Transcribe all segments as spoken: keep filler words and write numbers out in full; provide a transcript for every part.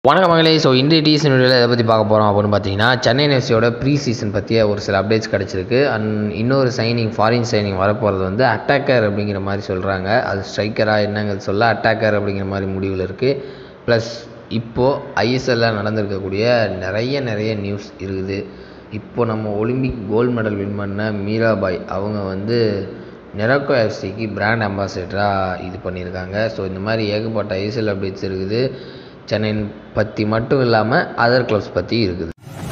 வணக்கம் மகளே. ஸோ இந்திய டீசன் வீடியோவில் எதை பற்றி பார்க்க போகிறோம் அப்படின்னு பார்த்தீங்கன்னா, சென்னை எஃப்சியோட ப்ரீ சீசன் பற்றிய ஒரு சில அப்டேட்ஸ் கிடச்சிருக்கு. அண்ட் இன்னொரு சைனிங் ஃபாரின் சைனிங் வரப்போகிறது வந்து அட்டாக்கர் அப்படிங்கிற மாதிரி சொல்கிறாங்க. அது ஸ்ட்ரைக்கராக என்னங்கிறது சொல்ல அட்டாக்கர் அப்படிங்கிற மாதிரி முடிவில் இருக்குது. ப்ளஸ் இப்போது ஐஎஸ்எல்ல நடந்திருக்கக்கூடிய நிறைய நிறைய நியூஸ் இருக்குது. இப்போது நம்ம ஒலிம்பிக் கோல்டு மெடல் வின் பண்ண மீராபாய் அவங்க வந்து நெரோக்கோ எஃப்சிக்கு பிராண்ட் அம்பாசிடராக இது பண்ணியிருக்காங்க. ஸோ இந்த மாதிரி ஏகப்பட்ட ஐஎஸ்எல் அப்டேட்ஸ் இருக்குது. சென்னை பற்றி மட்டும் இல்லாமல் அதர் கிளப்ஸ் பற்றி இருக்குது.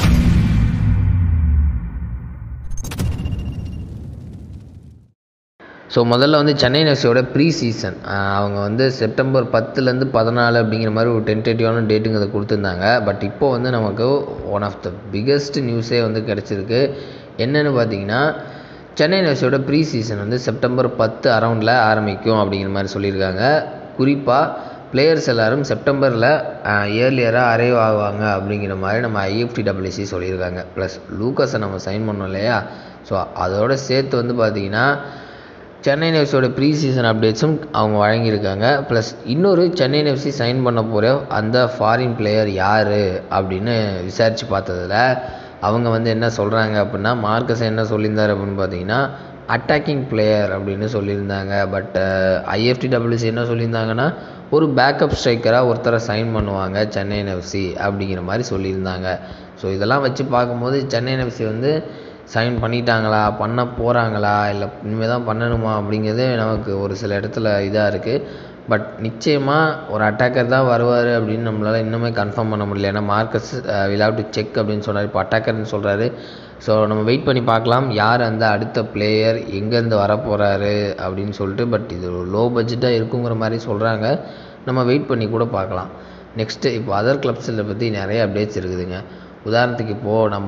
ஸோ முதல்ல வந்து சென்னை எஃப்சியோட ப்ரீ சீசன் அவங்க வந்து செப்டம்பர் பத்துலேருந்து பதினாலு அப்படிங்கிற மாதிரி ஒரு டென்டேட்டிவான டேட்டுங்கிறத கொடுத்துருந்தாங்க. பட் இப்போ வந்து நமக்கு ஒன் ஆஃப் த பிக்கஸ்ட் நியூஸே வந்து கிடச்சிருக்கு. என்னென்னு பார்த்தீங்கன்னா, சென்னை எஃப்சியோட ப்ரீ சீசன் வந்து செப்டம்பர் பத்து அரௌண்டில் ஆரம்பிக்கும் அப்படிங்கிற மாதிரி சொல்லியிருக்காங்க. குறிப்பாக பிளேயர்ஸ் எல்லோரும் செப்டம்பரில் இயர்லியராக அரைவ் ஆகுவாங்க அப்படிங்கிற மாதிரி நம்ம ஐஎஃப்டிடபிள்யூசி சொல்லியிருக்காங்க. ப்ளஸ் லூக்கஸை நம்ம சைன் பண்ணோம் இல்லையா, ஸோ அதோடு சேர்த்து வந்து பார்த்திங்கன்னா சென்னை எஃப்சியோட ப்ரீ சீசன் அப்டேட்ஸும் அவங்க வழங்கியிருக்காங்க. ப்ளஸ் இன்னொரு சென்னை எஃப்சி சைன் பண்ண போகிற அந்த ஃபாரின் பிளேயர் யார் அப்படின்னு விசாரித்து பார்த்ததில் அவங்க வந்து என்ன சொல்கிறாங்க அப்படின்னா, மார்க்கஸ் என்ன சொல்லியிருந்தார் அப்படின்னு பார்த்தீங்கன்னா அட்டாக்கிங் பிளேயர் அப்படின்னு சொல்லியிருந்தாங்க. பட் ஐஎஃப்டிடபிள்யூசி என்ன சொல்லியிருந்தாங்கன்னா, ஒரு பேக்கப் ஸ்ட்ரைக்கராக ஒருத்தரை சைன் பண்ணுவாங்க சென்னை எஃப்சி அப்படிங்கிற மாதிரி சொல்லியிருந்தாங்க. ஸோ இதெல்லாம் வச்சு பார்க்கும்போது சென்னை எஃப்சி வந்து சைன் பண்ணிட்டாங்களா, பண்ண போகிறாங்களா, இல்லை இனிமேல் தான் பண்ணணுமா அப்படிங்கிறது நமக்கு ஒரு சில இடத்துல இதாக இருக்குது. பட் நிச்சயமாக ஒரு அட்டாக்கர் தான் வருவார் அப்படின்னு நம்மளால் இன்னுமே கன்ஃபார்ம் பண்ண முடியல. ஏன்னா Marcus will have to check அப்படின்னு சொன்னார். இப்போ அட்டாக்கர்னு சொல்கிறாரு. ஸோ நம்ம வெயிட் பண்ணி பார்க்கலாம் யார் அந்த அடுத்த பிளேயர் எங்கேருந்து வரப்போகிறாரு அப்படின்னு சொல்லிட்டு. பட் இது ஒரு லோ பட்ஜெட்டாக இருக்குங்கிற மாதிரி சொல்கிறாங்க. நம்ம வெயிட் பண்ணி கூட பார்க்கலாம். நெக்ஸ்ட்டு இப்போ அதர் கிளப்ஸில் பற்றி நிறைய அப்டேட்ஸ் இருக்குதுங்க. உதாரணத்துக்கு இப்போது நம்ம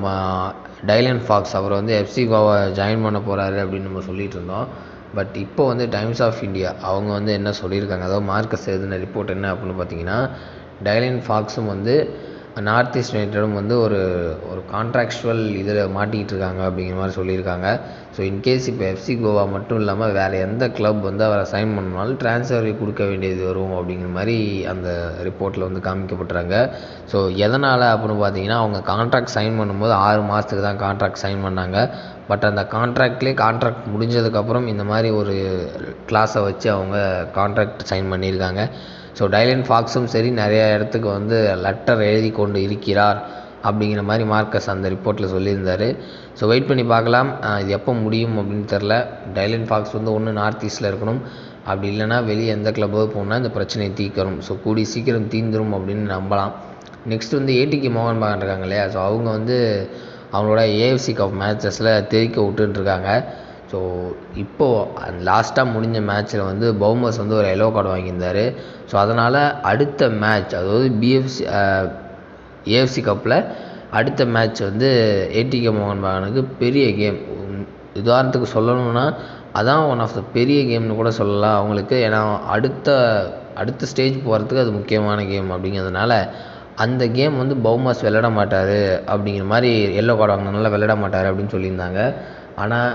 டைலன் ஃபாக்ஸ் அவர் வந்து எஃப்சி கோவா ஜாயின் பண்ண போகிறாரு அப்படின்னு நம்ம சொல்லிகிட்டு இருந்தோம். பட் இப்போ வந்து டைம்ஸ் ஆஃப் இந்தியா அவங்க வந்து என்ன சொல்லியிருக்காங்க, அதாவது மார்க்கஸ் எழுதின ரிப்போர்ட் என்ன அப்படின்னு பார்த்தீங்கன்னா, டைலன் ஃபாக்ஸும் வந்து நார்த் ஈஸ்ட் யுனைட்டடும் வந்து ஒரு ஒரு கான்ட்ராக்சுவல் இதில் மாட்டிக்கிட்டு இருக்காங்க அப்படிங்கிற மாதிரி சொல்லியிருக்காங்க. ஸோ இன்கேஸ் இப்போ எஃப்சி கோவா மட்டும் இல்லாமல் வேறு எந்த கிளப் வந்து அவரை சைன் பண்ணனாலும் ட்ரான்ஸ்ஃபர் கொடுக்க வேண்டியது வரும் அப்படிங்கிற மாதிரி அந்த ரிப்போர்ட்டில் வந்து காமிக்கப்பட்டுறாங்க. ஸோ எதனால் அப்படின்னு பார்த்தீங்கன்னா, அவங்க கான்ட்ராக்ட் சைன் பண்ணும்போது ஆறு மாதத்துக்கு தான் கான்ட்ராக்ட் சைன் பண்ணாங்க. பட் அந்த கான்ட்ராக்ட்லேயே கான்ட்ராக்ட் முடிஞ்சதுக்கப்புறம் இந்த மாதிரி ஒரு கிளாஸை வச்சு அவங்க கான்ட்ராக்ட் சைன் பண்ணியிருக்காங்க. ஸோ டைலன் ஃபாக்ஸும் சரி நிறைய இடத்துக்கு வந்து லெட்டர் எழுதி கொண்டு இருக்கிறார் அப்படிங்கிற மாதிரி மார்க்கஸ் அந்த ரிப்போர்ட்டில் சொல்லியிருந்தார். ஸோ வெயிட் பண்ணி பார்க்கலாம் இது எப்போ முடியும் அப்படின்னு தெரில. டைலன் ஃபாக்ஸ் வந்து ஒன்று நார்த் ஈஸ்ட்டில் இருக்கணும், அப்படி இல்லைனா வெளியே எந்த கிளப்பாவது போனால் இந்த பிரச்சனையை தீர்க்கணும். ஸோ கூடி சீக்கிரம் தீந்துரும் அப்படின்னு நம்பலாம். நெக்ஸ்ட் வந்து ஏடிகே மோகன் பகான் இருக்காங்க இல்லையா, ஸோ அவங்க வந்து அவங்களோட ஏஎஃப்சி கப் மேட்சஸில் தெரிக்க விட்டுருக்காங்க. ஸோ இப்போது லாஸ்ட்டாக முடிஞ்ச மேட்ச்சில் வந்து பவுமர்ஸ் வந்து ஒரு எல்லோ கார்டு வாங்கியிருந்தார். ஸோ அதனால் அடுத்த மேட்ச், அதாவது பிஎஃப்சி ஏஎஃப்சி கப்பில் அடுத்த மேட்ச் வந்து ஏடிகே மோகன் பகானுக்கு பெரிய கேம். உதாரணத்துக்கு சொல்லணும்னா அதான் ஒன் ஆஃப் த பெரிய கேம்னு கூட சொல்லலாம் அவங்களுக்கு. ஏன்னா அடுத்த அடுத்த ஸ்டேஜ் போகிறதுக்கு அது முக்கியமான கேம் அப்படிங்கிறதுனால அந்த கேம் வந்து பவுமர்ஸ் விளையாட மாட்டார் அப்படிங்கிற மாதிரி எல்லோ கார்டு வாங்கினால விளையாட மாட்டார் அப்படின்னு சொல்லியிருந்தாங்க. ஆனால்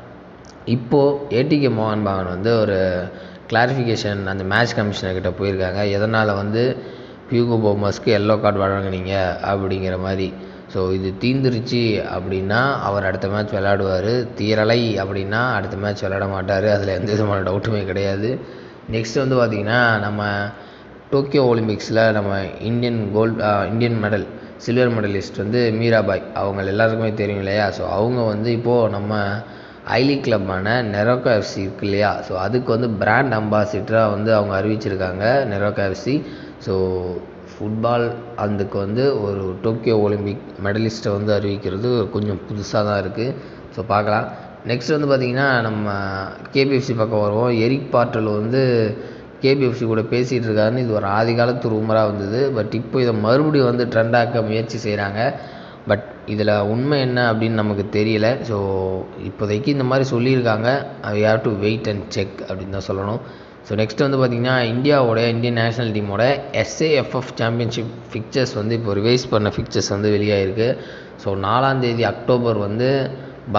இப்போது ஏடிகே மோகன் பகான் வந்து ஒரு கிளாரிஃபிகேஷன் அந்த மேட்ச் கமிஷனர்கிட்ட போயிருக்காங்க. எதனால் வந்து ஹியூகோ பவுமர்ஸ்க்கு எல்லோ கார்டு வழங்குனீங்க அப்படிங்கிற மாதிரி. ஸோ இது தீந்துருச்சு அப்படின்னா அவர் அடுத்த மேட்ச் விளையாடுவார், தீரலை அப்படின்னா அடுத்த மேட்ச் விளையாட மாட்டார். அதில் எந்த விதமான டவுட்டுமே கிடையாது. நெக்ஸ்ட் வந்து பார்த்திங்கன்னா, நம்ம டோக்கியோ ஒலிம்பிக்ஸில் நம்ம Indian gold Indian medal silver medalist வந்து மீராபாய் அவங்க எல்லாருக்குமே தெரியும் இல்லையா. ஸோ அவங்க வந்து இப்போது நம்ம ஐலி கிளப்பான நெரோக்கோ எஃப்சி இருக்கு இல்லையா, ஸோ அதுக்கு வந்து பிராண்ட் அம்பாசிடராக வந்து அவங்க அறிவிச்சிருக்காங்க நெரோக்கோ எஃப்சி. ஸோ ஃபுட்பால் அதுக்கு வந்து ஒரு டோக்கியோ ஒலிம்பிக் மெடலிஸ்ட்டை வந்து அறிவிக்கிறது கொஞ்சம் புதுசாக தான் இருக்குது. ஸோ பார்க்கலாம். நெக்ஸ்ட் வந்து பார்த்திங்கன்னா, நம்ம கேபிஎஃப்சி பக்கம் வருவோம். எரிக் பார்ட்டல் வந்து கேபிஎஃப்சி கூட பேசிகிட்டு இருக்காருன்னு இது ஒரு ஆதி காலத்து ரூமராக வந்தது. பட் இப்போ இதை மறுபடியும் வந்து ட்ரெண்டாக்க முயற்சி செய்கிறாங்க. பட் இதில் உண்மை என்ன அப்படின்னு நமக்கு தெரியல. ஸோ இப்போதைக்கு இந்த மாதிரி சொல்லியிருக்காங்க. We have to wait and check அப்படின்னு தான் சொல்லணும். ஸோ நெக்ஸ்ட் வந்து பார்த்திங்கன்னா, இந்தியாவோட இந்தியன் நேஷ்னல் டீமோட எஸ்ஏஎஃப்எஃப் சாம்பியன்ஷிப் ஃபிக்சர்ஸ் வந்து இப்போ ரிவைஸ் பண்ண ஃபிக்சர்ஸ் வந்து வெளியாகிருக்கு. ஸோ நாலாந்தேதி அக்டோபர் வந்து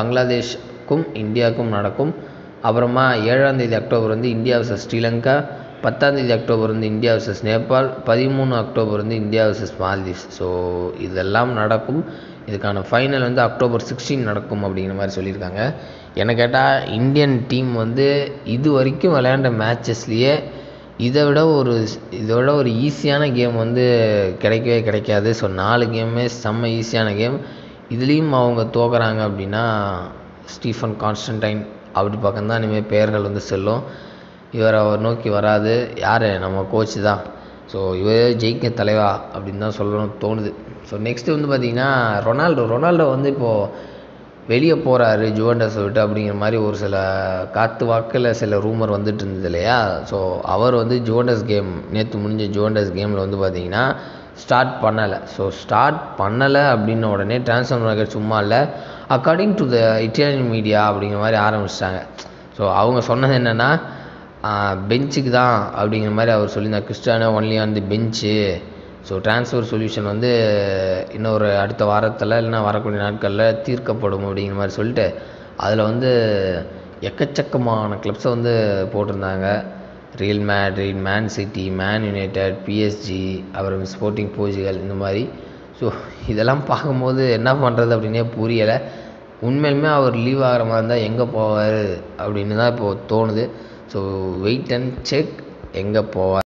பங்களாதேஷ்க்கும் இந்தியாவுக்கும் நடக்கும். அப்புறமா ஏழாந்தேதி அக்டோபர் வந்து இந்தியா வர்சஸ் ஸ்ரீலங்கா, பத்தாந்தேதி அக்டோபர் வந்து இந்தியா வர்சஸ் நேபாள், பதிமூணு அக்டோபர் வந்து இந்தியா வர்சஸ் மால்தீவ்ஸ். ஸோ இதெல்லாம் நடக்கும். இதுக்கான ஃபைனல் வந்து அக்டோபர் சிக்ஸ்டீன் நடக்கும் அப்படிங்கிற மாதிரி சொல்லியிருக்காங்க. என்ன கேட்டால் இந்தியன் டீம் வந்து இது வரைக்கும் விளையாண்ட மேட்சஸ்லேயே இதை விட ஒரு இதை விட ஒரு ஈஸியான கேம் வந்து கிடைக்கவே கிடைக்காது. ஸோ நாலு கேமுமே செம்ம ஈஸியான கேம். இதுலேயும் அவங்க தோக்குறாங்க அப்படின்னா ஸ்டீஃபன் கான்ஸ்டன்டைன் அப்படி பக்கம் தான் இனிமேல் பெயர்கள் வந்து செல்லும். இவர் அவர் நோக்கி வராது. யார்? நம்ம கோச்சு தான். ஸோ இவர் ஜெயிக்க தலைவா அப்படின்னு தான் சொல்லணும்னு தோணுது. ஸோ நெக்ஸ்ட்டு வந்து பார்த்திங்கன்னா ரொனால்டோ ரொனால்டோ வந்து இப்போது வெளியே போகிறாரு ஜுவெண்டஸை விட்டு அப்படிங்கிற மாதிரி ஒரு சில காற்று வாக்கில் சில ரூமர் வந்துட்டு இருந்தது இல்லையா. ஸோ அவர் வந்து ஜுவெண்டஸ் கேம் நேற்று முடிஞ்ச ஜுவெண்டஸ் கேமில் வந்து பார்த்திங்கன்னா ஸ்டார்ட் பண்ணலை. ஸோ ஸ்டார்ட் பண்ணலை அப்படின்ன உடனே ட்ரான்ஸ்ஃபர் மார்க்கெட் சும்மா இல்லை, according to the Italian media அப்படிங்கிற மாதிரி ஆரம்பிச்சிட்டாங்க. ஸோ அவங்க சொன்னது என்னென்னா பெஞ்சுக்கு தான் அப்படிங்கிற மாதிரி அவர் சொல்லியிருந்தார். Cristiano only on the bench. So transfer solution வந்து இன்னொரு அடுத்த வாரத்தில் இல்லைன்னா வரக்கூடிய நாட்களில் தீர்க்கப்படும் அப்படிங்கிற மாதிரி சொல்லிட்டு அதில் வந்து எக்கச்சக்கமான கிளப்ஸை வந்து போட்டிருந்தாங்க. Real Madrid, Man City, Man United, PSG, அப்புறம் ஸ்போர்ட்டிங் போர்ச்சுகல் இந்த மாதிரி. ஸோ இதெல்லாம் பார்க்கும்போது என்ன பண்ணுறது அப்படின்னே புரியலை. உண்மையிலுமே அவர் லீவ் ஆகிற மாதிரி இருந்தால் எங்கே போவார் அப்படின்னு தான் இப்போது தோணுது. ஸோ வெயிட் அண்ட் செக் எங்கே போவார்.